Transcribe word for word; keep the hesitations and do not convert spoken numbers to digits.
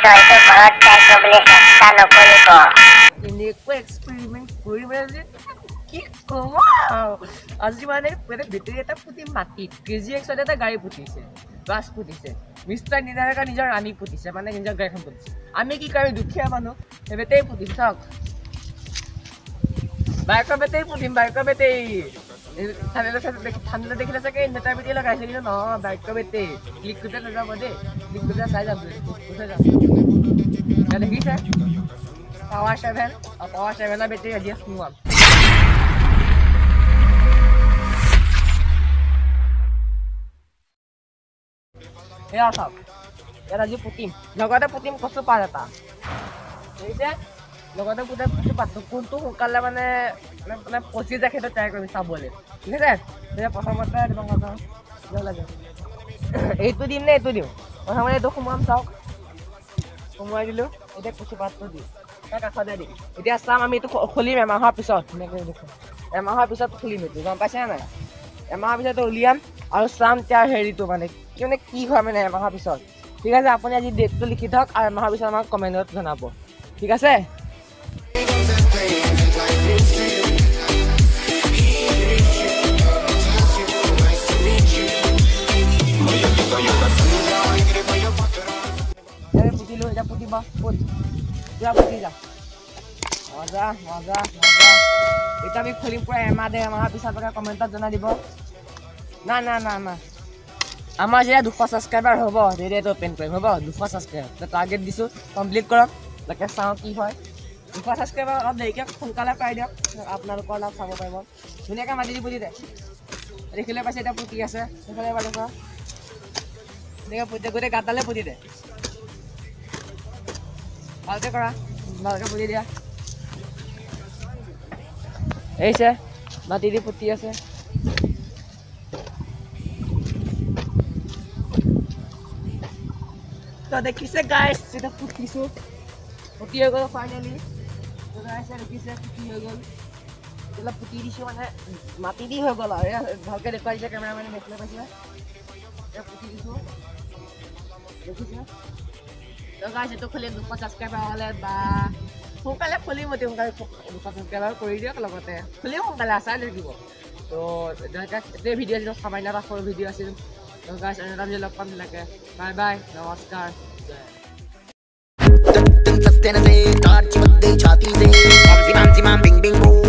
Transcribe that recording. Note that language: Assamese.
এইটো ঘৰত ট্ৰাই কৰিবলৈ চেষ্টা নকৰিব। এনেকুৱা এক্সপেৰিমেণ্ট কৰি মানে কি ক'ব আজি মানে মানে বেটেৰী এটা পুতি মাটিত কেজি এক্সত এটা গাড়ী পুতিছে, বাছ পুতিছে, মিষ্টাৰ নিজাৰেকা নিজৰ ৰাণী পুতিছে, মানে নিজৰ গাড়ীখন পুতিছে। আমি কি কৰি দুখীয়া মানুহ সেই বেটেৰী পুতিম চাওক, বাইকৰ বেটেৰী পুতিম, বাইকৰ বেটেৰী ঠাণ্ডা দেখিলে চাগে ইনভাৰ্টাৰ বেটেৰী লগাইছে, কিন্তু নহয় বাইকৰ বেটেৰী। ক্লিক কৰিলে নাযাব দেই, ক্লিক কৰিলে চাই যাম যাম দেখিছে পাৱাৰ ছেভেন আৰু পাৱাৰ ছেভেনৰ বেটেৰী আজি সোমোৱাম। এয়া চাওক ইয়াত আজি পুতিম, লগতে পুতিম কচু পাত এটা দেখিছে, লগতে পুতিম কচু পাতটো কোনটো সোনকালে মানে মানে পচি যায় সেইটো ট্ৰাই কৰিম চাবলৈ, ঠিক আছে। তেতিয়া প্ৰথমতে লাগে এইটো দিম নে এইটো দিওঁ, প্ৰথমতে এইটো সোমোৱাম চাওক, সোমোৱাই দিলোঁ। এতিয়া কচু পাতটো দিম তাৰ কাষতে দিম। এতিয়া চাম আমি এইটো খুলিম এমাহৰ পিছত, ধুনীয়াকৈ দেখোন এমাহৰ পিছত খুলিম এইটো, গম পাইছে নাই? এমাহৰ পিছত উলিয়াম আৰু চাম তাৰ হেৰিটো মানে কি মানে কি হয় মানে এমাহৰ পিছত, ঠিক আছে। আপুনি আজি ডেটটো লিখি থওক আৰু এমাহৰ পিছত আমাক কমেণ্টত জনাব, ঠিক আছে। পুতিলোঁ, এতিয়া পুতিব পুত পুৰা পুতি যাম, মজা মজা মজা। এতিয়া আমি খুলিম পুৰা এমাহ ডেৰ এমাহৰ পিছত আপোনালোকে কমেণ্টত জনাই দিব। না না না না আমাৰ যেতিয়া দুশ ছাবস্ক্ৰাইবাৰ হ'ব তেতিয়া এইটো অপেন কৰিম, হ'ব? দুশ ছাবস্ক্ৰাইবাৰ টাৰ্গেট দিছোঁ, কমপ্লিট কৰক, তাকে চাওঁ কি হয়। দুশ ছাবস্ক্ৰাইবাৰ অলপ দেৰিকৈ সোনকালে পাই দিয়ক, আপোনালোকৰ অলপ চাব পাৰিব। ধুনীয়াকৈ মাটি দি পুতি দে, দেখিলে পাইছে এতিয়া পুতি আছে, সেইফালে এবাৰ দেখুৱা, ধুনীয়াকৈ পুতি গোটেই গাঁতডালে পুতি দে, ভালকৈ কৰা, ভালকৈ পুতি দিয়া। এৰিছে মাটি দি পুতি আছে। তো দেখিছে গাইছ এটা পুতিছোঁ, পুতি হৈ গ'ল ফাইনেলি। তো গাইছে দেখিছে পুতি হৈ গ'ল, অলপ পুতি দিছোঁ মানে মাটি দি হৈ গ'ল আৰু ভালকৈ দেখুৱাই দিছে কেমেৰামেনে, দেখিলে পাইছে এতিয়া পুতি দিছোঁ দেখিছে। তো গাইছ এইটো খুলিম দুশ ছাবস্ক্ৰাইবাৰ হ'লে বা সোনকালে খুলিম, অতি সোনকালে দুশ ছাবস্ক্ৰাইবাৰ কৰি দিয়ক, লগতে খুলিম সোনকালে চাই থাকিব। তো এইটোৱে ভিডিঅ' আছিল, সামান্য এটা সৰু ভিডিঅ' আছিল। তো গাইছ আৰু এটা ভিডিঅ' লগ পাম তেনেকৈ, বাই বাই, নমস্কাৰ। छाती से